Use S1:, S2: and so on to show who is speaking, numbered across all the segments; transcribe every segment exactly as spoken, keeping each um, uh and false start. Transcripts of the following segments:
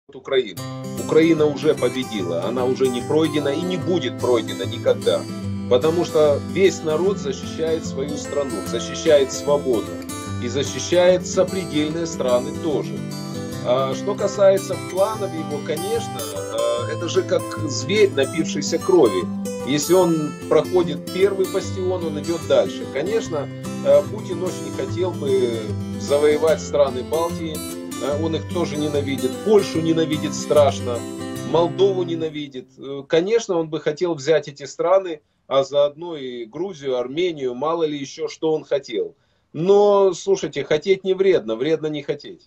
S1: Украину. Украина уже победила, она уже не пройдена и не будет пройдена никогда. Потому что весь народ защищает свою страну, защищает свободу и защищает сопредельные страны тоже. А что касается планов его, конечно, это же как зверь, напившийся крови. Если он проходит первый бастион, он идет дальше. Конечно, Путин очень хотел бы завоевать страны Балтии. Он их тоже ненавидит. Польшу ненавидит страшно. Молдову ненавидит. Конечно, он бы хотел взять эти страны, а заодно и Грузию, Армению, мало ли еще, что он хотел. Но, слушайте, хотеть не вредно, вредно не хотеть.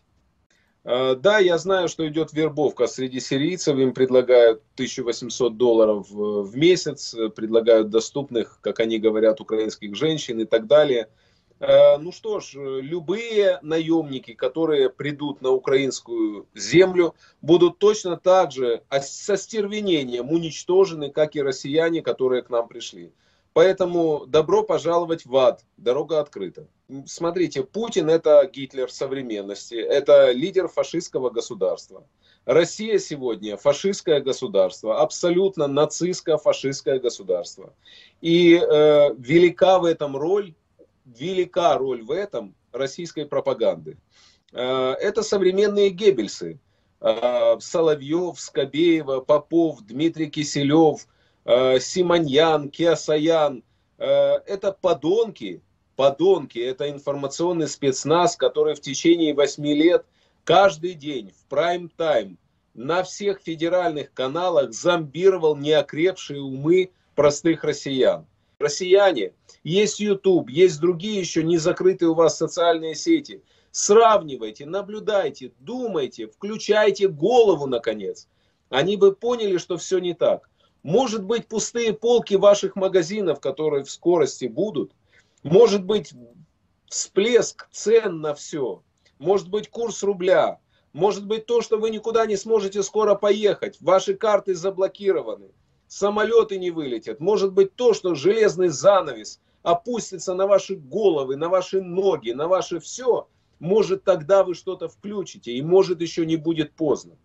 S1: Да, я знаю, что идет вербовка среди сирийцев, им предлагают тысячу восемьсот долларов в месяц, предлагают доступных, как они говорят, украинских женщин и так далее. Ну что ж, любые наемники, которые придут на украинскую землю, будут точно так же со стервенением уничтожены, как и россияне, которые к нам пришли. Поэтому добро пожаловать в ад, дорога открыта. Смотрите, Путин — это Гитлер современности, это лидер фашистского государства. Россия сегодня фашистское государство, абсолютно нацистско-фашистское государство. И э, велика в этом роль, велика роль в этом российской пропаганды. Э, это современные Геббельсы. Э, Соловьев, Скобеева, Попов, Дмитрий Киселев, Симоньян, Киасаян, это подонки, подонки, это информационный спецназ, который в течение восьми лет каждый день в прайм-тайм на всех федеральных каналах зомбировал неокрепшие умы простых россиян. Россияне, есть YouTube, есть другие еще не закрытые у вас социальные сети. Сравнивайте, наблюдайте, думайте, включайте голову наконец. Они бы поняли, что все не так. Может быть, пустые полки ваших магазинов, которые в скорости будут. Может быть, всплеск цен на все. Может быть, курс рубля. Может быть, то, что вы никуда не сможете скоро поехать. Ваши карты заблокированы. Самолеты не вылетят. Может быть, то, что железный занавес опустится на ваши головы, на ваши ноги, на ваше все. Может, тогда вы что-то включите. И может, еще не будет поздно.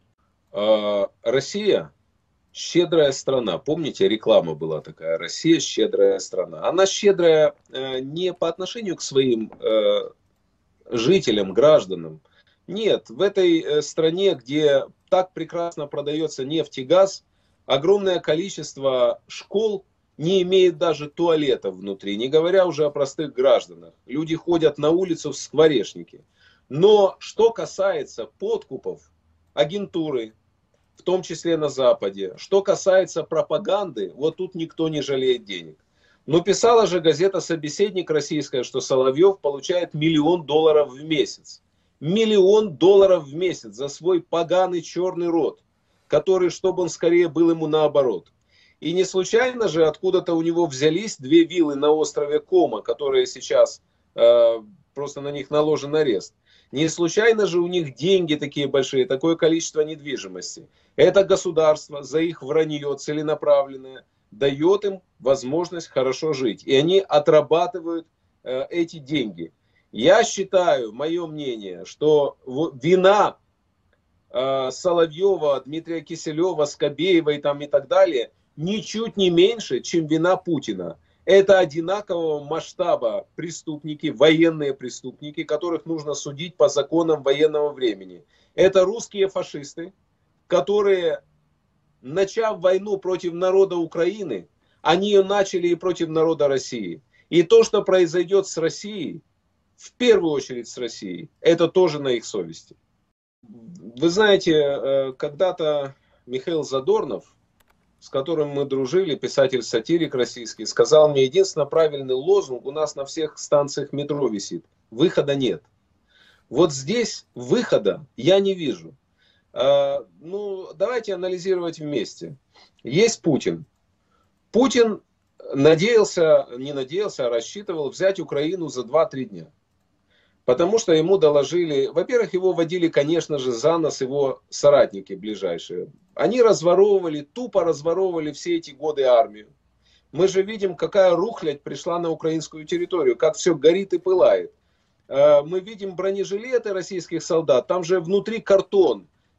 S1: Россия... Щедрая страна. Помните, реклама была такая: Россия щедрая страна. Она щедрая э, не по отношению к своим э, жителям, гражданам. Нет, в этой э, стране, где так прекрасно продается нефть и газ, огромное количество школ не имеет даже туалетов внутри, не говоря уже о простых гражданах. Люди ходят на улицу в скворечнике. Но что касается подкупов, агентуры, в том числе на Западе. Что касается пропаганды, вот тут никто не жалеет денег. Но писала же газета «Собеседник» российская, что Соловьев получает миллион долларов в месяц. Миллион долларов в месяц за свой поганый черный рот, который, чтобы он скорее был ему наоборот. И не случайно же откуда-то у него взялись две виллы на острове Кома, которые сейчас э, просто на них наложен арест. Не случайно же у них деньги такие большие, такое количество недвижимости. Это государство за их вранье целенаправленное дает им возможность хорошо жить. И они отрабатывают э, эти деньги. Я считаю, мое мнение, что вина э, Соловьева, Дмитрия Киселева, Скобеева и, там, и так далее ничуть не меньше, чем вина Путина. Это одинакового масштаба преступники, военные преступники, которых нужно судить по законам военного времени. Это русские фашисты, которые, начав войну против народа Украины, они ее начали и против народа России. И то, что произойдет с Россией, в первую очередь с Россией, это тоже на их совести. Вы знаете, когда-то Михаил Задорнов, с которым мы дружили, писатель-сатирик российский, сказал мне: единственно правильный лозунг у нас на всех станциях метро висит: выхода нет. Вот здесь выхода я не вижу. А, ну, давайте анализировать вместе. Есть Путин. Путин надеялся, не надеялся, а рассчитывал взять Украину за два-три дня. Потому что ему доложили, во-первых, его водили, конечно же, за нос его соратники ближайшие. Они разворовывали, тупо разворовывали все эти годы армию. Мы же видим, какая рухлядь пришла на украинскую территорию, как все горит и пылает. Мы видим бронежилеты российских солдат, там же внутри картон.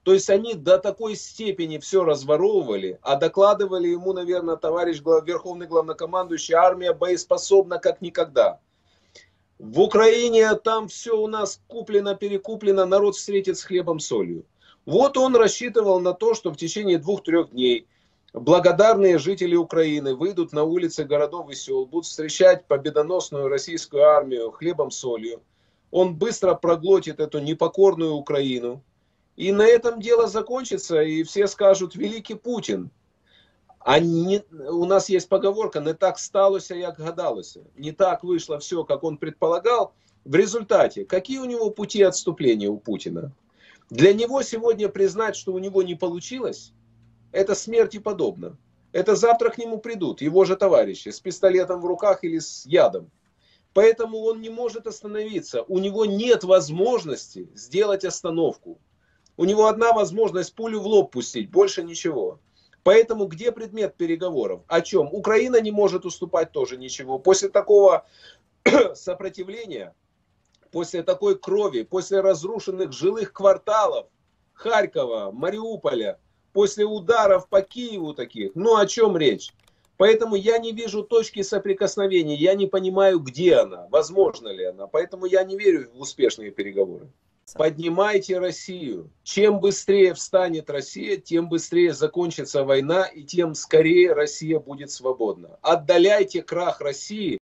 S1: То есть они до такой степени все разворовывали, а докладывали ему, наверное, товарищ верховный главнокомандующий: армия боеспособна как никогда. В Украине там все у нас куплено, перекуплено, народ встретит с хлебом солью. Вот он рассчитывал на то, что в течение двух-трех дней благодарные жители Украины выйдут на улицы городов и сел, будут встречать победоносную российскую армию хлебом солью. Он быстро проглотит эту непокорную Украину. И на этом дело закончится, и все скажут: великий Путин. А не, у нас есть поговорка: не так сталося, як гадалося. Не так вышло все, как он предполагал. В результате, какие у него пути отступления у Путина? Для него сегодня признать, что у него не получилось, это смерти подобно. Это завтра к нему придут его же товарищи с пистолетом в руках или с ядом. Поэтому он не может остановиться. У него нет возможности сделать остановку. У него одна возможность — пулю в лоб пустить, больше ничего. Поэтому где предмет переговоров? О чем? Украина не может уступать тоже ничего. После такого сопротивления, после такой крови, после разрушенных жилых кварталов Харькова, Мариуполя, после ударов по Киеву таких, ну о чем речь? Поэтому я не вижу точки соприкосновения, я не понимаю, где она, возможно ли она. Поэтому я не верю в успешные переговоры. Поднимайте Россию. Чем быстрее встанет Россия, тем быстрее закончится война, и тем скорее Россия будет свободна. Отдаляйте крах России.